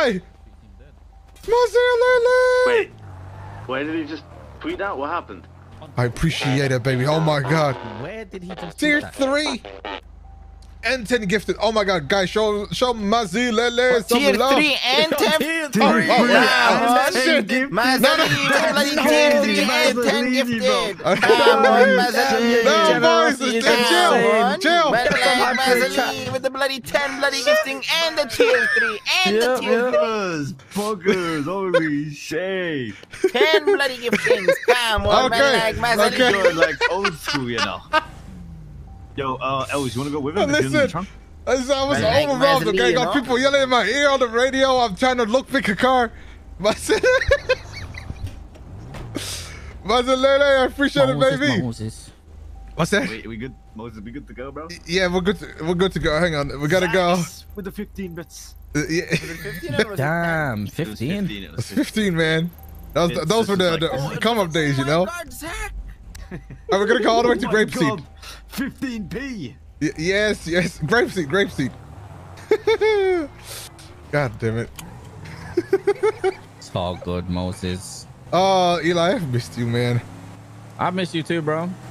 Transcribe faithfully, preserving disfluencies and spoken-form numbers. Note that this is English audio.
Eli! Mazzy Wait, where did he just tweet out? What happened? I appreciate it, baby. Oh my god. Where did he just Tier three and ten gifted. Oh my god, guys, show show Mazzy Lele some Tier love. three and ten. Tier Oh, oh, oh, Yeah, oh, shit. Mazzy, No, no. bloody tier three and ten gifted. Uh, Come on, Mazzy. No, boys, Come chill, on. chill. Well, like Mazzy with the bloody ten bloody gifting and the tier three and the tier three. Yes, buggers, holy shit. ten bloody giftings. Come on, Okay, man, like Mazzy. okay. You're like old school, you know. Yo, uh, Elvis, you wanna go with him? If you're in the Listen, trunk? I was I was Like overwhelmed. Mazzy, Okay, you got know? people yelling in my ear on the radio. I'm trying to look pick a car. Mazzy Mazzy Lele, I appreciate it, Moses, baby. Moses. What's that? Wait, we good? Moses, we good to go, bro? Yeah, we're good. To, we're good to go. Hang on, we gotta go. With the fifteen bits. Uh, yeah. Damn, It was fifteen. It It's was fifteen. fifteen, man. That was, It's- those were this the, is like- the come up days, you know. God, Zach. And we're gonna go all the way to Oh my grapeseed. God, fifteen p. Y- yes, yes, grapeseed, grapeseed. God damn it. It's all good, Moses. Oh, Eli, I've missed you, man. I miss you too, bro.